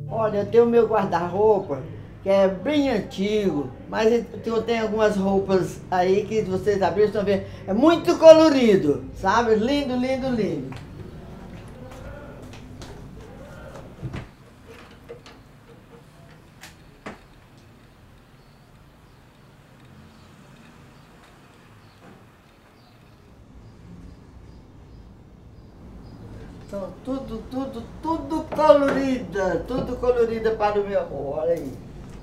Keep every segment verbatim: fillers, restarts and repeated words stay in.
Olha, eu tenho o meu guarda-roupa, que é bem antigo, mas eu tenho algumas roupas aí que vocês abriram, estão vendo, é muito colorido, sabe? Lindo, lindo, lindo. São tudo, tudo, tudo colorida, tudo colorida para o meu... Olha aí.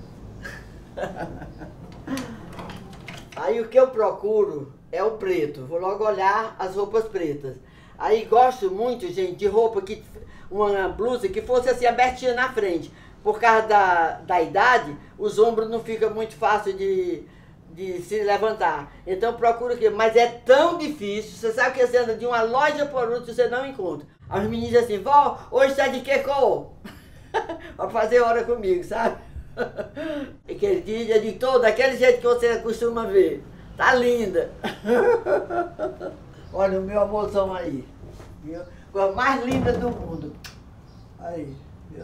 Aí o que eu procuro é o preto. Vou logo olhar as roupas pretas. Aí gosto muito, gente, de roupa que... Uma blusa que fosse assim abertinha na frente. Por causa da, da idade, os ombros não ficam muito fácil de... de se levantar. Então procura aqui, mas é tão difícil. Você sabe que você anda de uma loja por outra e você não encontra. As meninas dizem assim, vó, hoje tá de que cor? Pra fazer hora comigo, sabe? Aquele dia eu digo, todo daquele jeito que você costuma ver. Tá linda. Olha o meu almoção aí, viu? A mais linda do mundo. Aí, viu?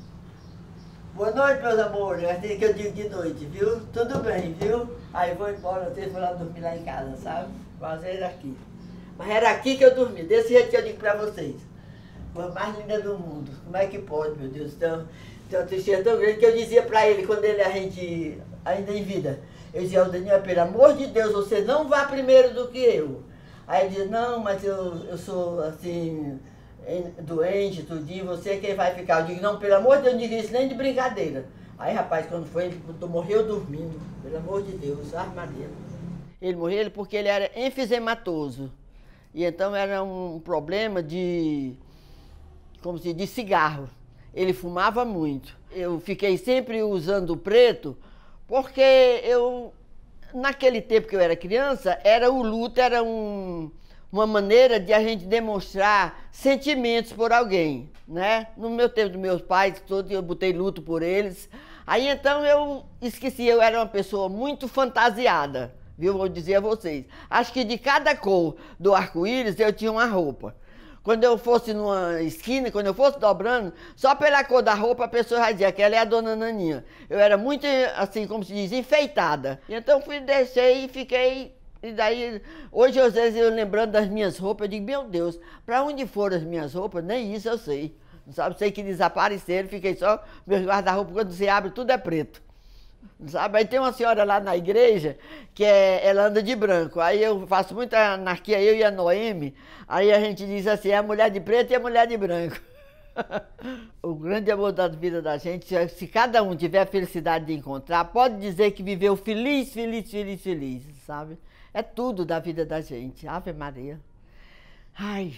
Boa noite, meus amores. É assim que eu digo de noite, viu? Tudo bem, viu? Aí vou embora, vocês vão lá dormir lá em casa, sabe? Fazer aqui. Mas era aqui que eu dormi, desse jeito que eu digo pra vocês. Foi a mais linda do mundo. Como é que pode, meu Deus? Então, então, uma tristeza tão grande que eu dizia pra ele, quando ele, a gente, ainda em vida, eu dizia, ao Daniel, pelo amor de Deus, você não vá primeiro do que eu. Aí ele dizia, não, mas eu, eu sou, assim, doente, tudinho, você é quem vai ficar. Eu digo, não, pelo amor de Deus, não diga isso nem de brincadeira. Aí, rapaz, quando foi, ele morreu dormindo, pelo amor de Deus, ah, Maria. Ele morreu porque ele era enfisematoso. E então era um problema de, como se diz, de cigarro. Ele fumava muito. Eu fiquei sempre usando o preto porque eu, naquele tempo que eu era criança, era o luto, era um, uma maneira de a gente demonstrar sentimentos por alguém, né? No meu tempo dos meus pais, todos, eu botei luto por eles. Aí então eu esqueci, eu era uma pessoa muito fantasiada. Viu? Vou dizer a vocês. Acho que de cada cor do arco-íris eu tinha uma roupa. Quando eu fosse numa esquina, quando eu fosse dobrando, só pela cor da roupa a pessoa vai dizer, aquela é a dona Naninha. Eu era muito, assim, como se diz, enfeitada. Então fui, deixei e fiquei... E daí, hoje às vezes eu lembrando das minhas roupas, eu digo, meu Deus, para onde foram as minhas roupas? Nem isso eu sei. Não sabe? Sei que desapareceram, fiquei só, meus guarda-roupa, quando você abre, tudo é preto. Sabe? Aí tem uma senhora lá na igreja que é, ela anda de branco. Aí eu faço muita anarquia, eu e a Noemi. Aí a gente diz assim, é a mulher de preto e a mulher de branco. O grande amor da vida da gente, se cada um tiver a felicidade de encontrar, pode dizer que viveu feliz, feliz, feliz, feliz, sabe? É tudo da vida da gente. Ave Maria. Ai...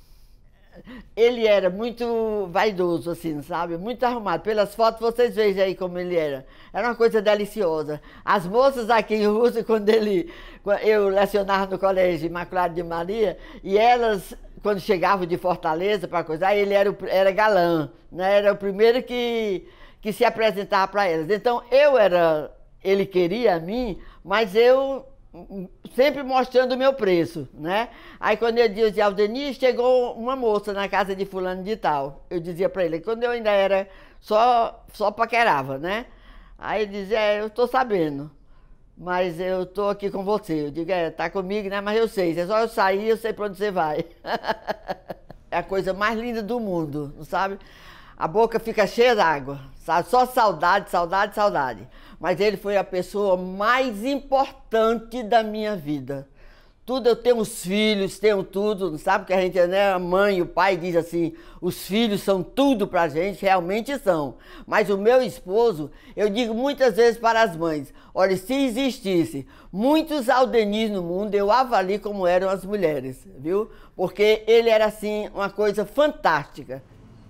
Ele era muito vaidoso, assim, sabe? Muito arrumado. Pelas fotos vocês vejam aí como ele era. Era uma coisa deliciosa. As moças aqui em Rússia, quando ele... Eu lecionava no Colégio Imaculado de Maria, e elas, quando chegavam de Fortaleza para coisar, ele era, o, era galã, né? Era o primeiro que, que se apresentava para elas. Então, eu era... Ele queria a mim, mas eu... sempre mostrando o meu preço, né? Aí quando eu dizia, Aldeni, chegou uma moça na casa de fulano de tal. Eu dizia pra ele, quando eu ainda era, só, só paquerava, né? Aí ele dizia, é, eu tô sabendo, mas eu tô aqui com você. Eu digo, é, tá comigo, né? Mas eu sei, é só eu sair, eu sei pra onde você vai. É a coisa mais linda do mundo, sabe? A boca fica cheia d'água, sabe? Só saudade, saudade, saudade. Mas ele foi a pessoa mais importante da minha vida. Tudo, eu tenho os filhos, tenho tudo, sabe? Que a gente, né, a mãe, o pai diz assim, os filhos são tudo pra gente, realmente são. Mas o meu esposo, eu digo muitas vezes para as mães, olha, se existisse muitos Aldenis no mundo, eu avalio como eram as mulheres, viu? Porque ele era, assim, uma coisa fantástica.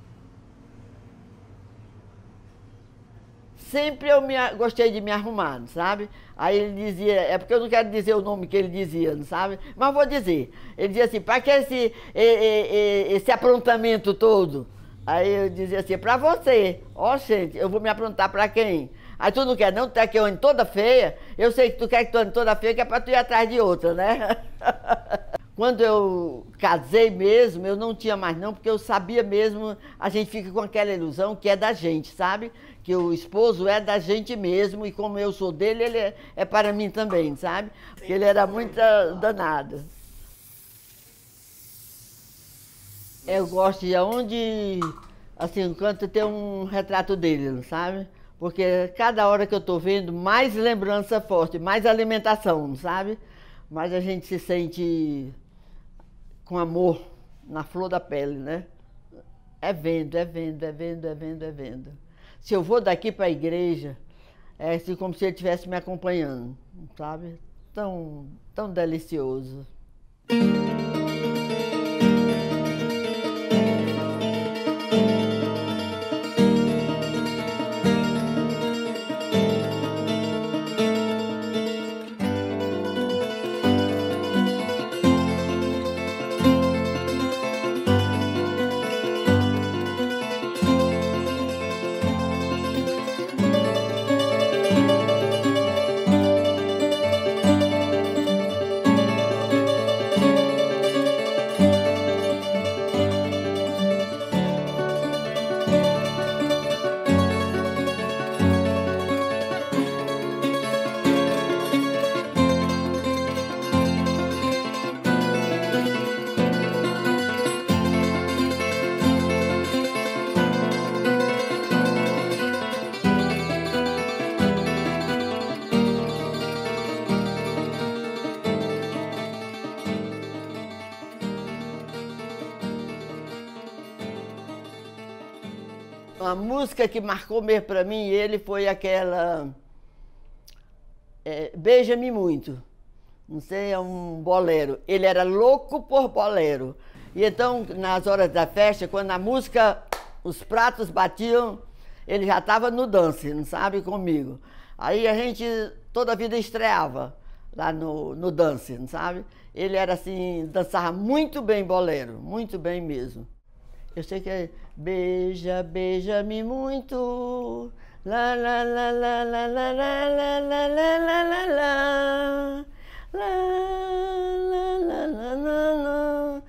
Sempre eu me, gostei de me arrumar, sabe? Aí ele dizia, é porque eu não quero dizer o nome que ele dizia, sabe? Mas vou dizer. Ele dizia assim, para que esse, esse aprontamento todo? Aí eu dizia assim, para você. Ó, oh, gente, eu vou me aprontar para quem? Aí tu não quer não, tu quer que eu ande toda feia? Eu sei que tu quer que tu ande toda feia, que é para tu ir atrás de outra, né? Quando eu casei mesmo, eu não tinha mais não, porque eu sabia mesmo, a gente fica com aquela ilusão que é da gente, sabe? Que o esposo é da gente mesmo, e como eu sou dele, ele é, é para mim também, sabe? Porque ele era muito danado. Eu gosto de onde, assim, um canto tem um retrato dele, sabe? Porque cada hora que eu estou vendo, mais lembrança forte, mais alimentação, sabe? Mais a gente se sente com amor na flor da pele, né? É vendo, é vendo, é vendo, é vendo, é vendo. Se eu vou daqui para a igreja, é assim como se ele estivesse me acompanhando, sabe? Tão, tão delicioso. A música que marcou mesmo para mim, ele foi aquela é, Beija-me Muito. Não sei, é um bolero. Ele era louco por bolero. E então, nas horas da festa, quando a música, os pratos batiam, ele já estava no dance, não sabe, comigo. Aí a gente toda a vida estreava lá no, no dance, não sabe? Ele era assim, dançava muito bem bolero, muito bem mesmo. Eu sei que é beija, beija-me muito, la la la la la la la la la la la la la la la la la la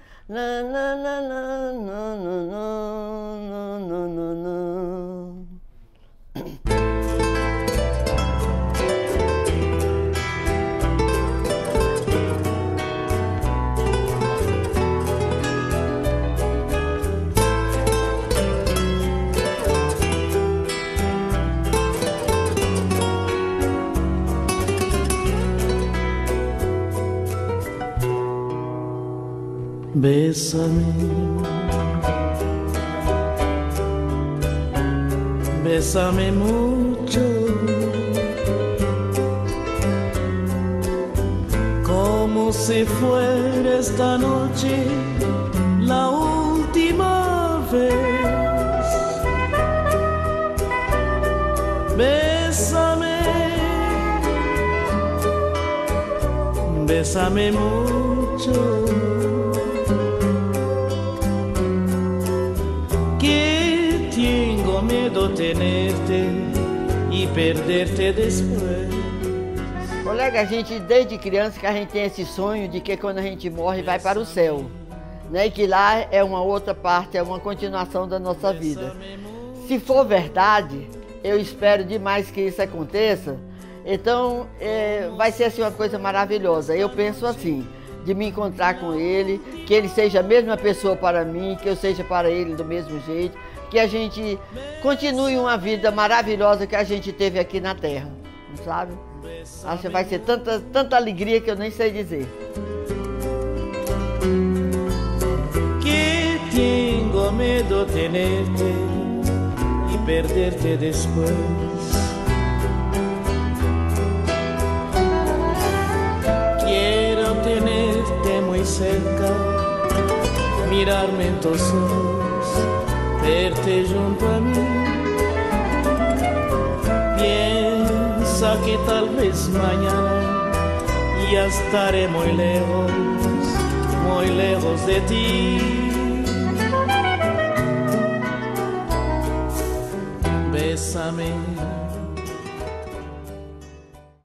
Bésame, bésame mucho, como si fuera esta noche la última vez. Bésame, bésame mucho. Medo tenerte e perderte depois. Colega, a gente desde criança que a gente tem esse sonho de que quando a gente morre vai para o céu, né? E que lá é uma outra parte, é uma continuação da nossa vida. Se for verdade, eu espero demais que isso aconteça. Então é, vai ser assim uma coisa maravilhosa. Eu penso assim, de me encontrar com ele, que ele seja a mesma pessoa para mim, que eu seja para ele do mesmo jeito, que a gente continue uma vida maravilhosa que a gente teve aqui na Terra, sabe? Acho que vai ser tanta, tanta alegria que eu nem sei dizer. Que tenho medo de tenerte e perderte depois. Quero tenerte muy cerca, mirarme en tus ojos, verte junto a mí. Piensa que tal vez mañana ya estaré muy lejos, muy lejos de ti. Bésame.